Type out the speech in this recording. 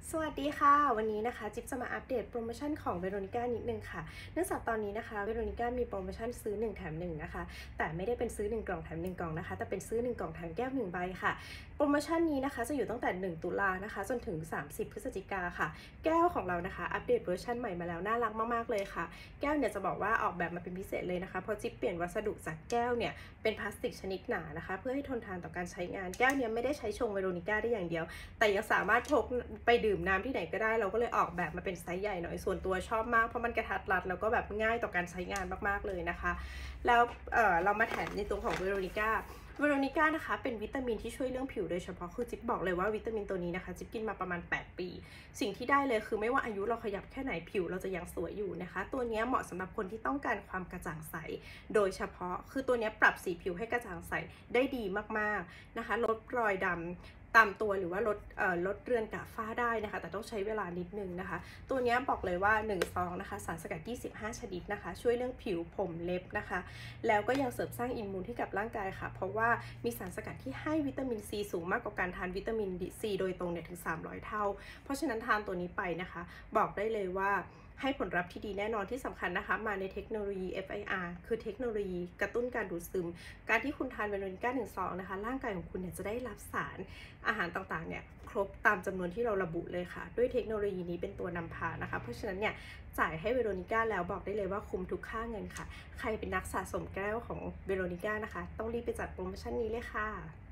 สวัสดีค่ะวันนี้นะคะจิ๊บจะมาอัปเดตโปรโมชั่นของเวโรนิก้านิดนึงค่ะเนื่องจากตอนนี้นะคะเวโรนิก้ามีโปรโมชั่นซื้อ1แถม1นะคะแต่ไม่ได้เป็นซื้อ1กล่องแถม1กล่องนะคะแต่เป็นซื้อ1กล่องแถมแก้ว1ใบค่ะโปรโมชั่นนี้นะคะจะอยู่ตั้งแต่1ตุลานะคะจนถึง30พฤศจิกาค่ะแก้วของเรานะคะอัปเดตเวอร์ชันใหม่มาแล้วน่ารักมากๆเลยค่ะแก้วเนี่ยจะบอกว่าออกแบบมาเป็นพิเศษเลยนะคะเพราะจิ๊บเปลี่ยนวัสดุจากแก้วเนี่ยเป็นพลาสติกชนิดหนานะคะเพื่อให้ทนทานต่อการใช้งานแก้วเนี่ยไม่ได้ใช้ชงเวโรนิก้าได้อย่างเดียวแต่ยังสามารถพกไปดื่มน้ำที่ไหนก็ได้เราก็เลยออกแบบมาเป็นไซส์ใหญ่หน่อยส่วนตัวชอบมากเพราะมันกระทัดรัดแล้วก็แบบง่ายต่อการใช้งานมากๆเลยนะคะแล้วเรามาแถมในตัวของเวโรนิก้านะคะเป็นวิตามินที่ช่วยเรื่องผิวโดยเฉพาะคือจิ๊บบอกเลยว่าวิตามินตัวนี้นะคะจิ๊บกินมาประมาณ8 ปีสิ่งที่ได้เลยคือไม่ว่าอายุเราขยับแค่ไหนผิวเราจะยังสวยอยู่นะคะตัวนี้เหมาะสำหรับคนที่ต้องการความกระจ่างใสโดยเฉพาะคือตัวนี้ปรับสีผิวให้กระจ่างใสได้ดีมากๆนะคะลดรอยดำตามตัวหรือว่าลดเรือนกระฝ้าได้นะคะแต่ต้องใช้เวลานิดนึงนะคะตัวนี้บอกเลยว่า1ซองนะคะสารสกัด25ชนิดนะคะช่วยเรื่องผิวผมเล็บนะคะแล้วก็ยังเสริมสร้างอิมมูนให้กับร่างกายค่ะเพราะว่ามีสารสกัดที่ให้วิตามินซีสูงมากกว่าการทานวิตามินซีโดยตรงเนี่ยถึง300เท่าเพราะฉะนั้นทานตัวนี้ไปนะคะบอกได้เลยว่าให้ผลลัพธ์ที่ดีแน่นอนที่สำคัญนะคะมาในเทคโนโลยี FIR คือเทคโนโลยีกระตุ้นการดูดซึมการที่คุณทานเวโรนิก้า1ซองนะคะร่างกายของคุณเนี่ยจะได้รับสารอาหารต่างๆเนี่ยครบตามจำนวนที่เราระบุเลยค่ะด้วยเทคโนโลยีนี้เป็นตัวนำพานะคะเพราะฉะนั้นเนี่ยจ่ายให้เวโรนิก้าแล้วบอกได้เลยว่าคุ้มทุกค่าเงินค่ะใครเป็นนักสะสมแก้วของเวโรนิก้านะคะต้องรีบไปจัดโปรโมชั่นนี้เลยค่ะ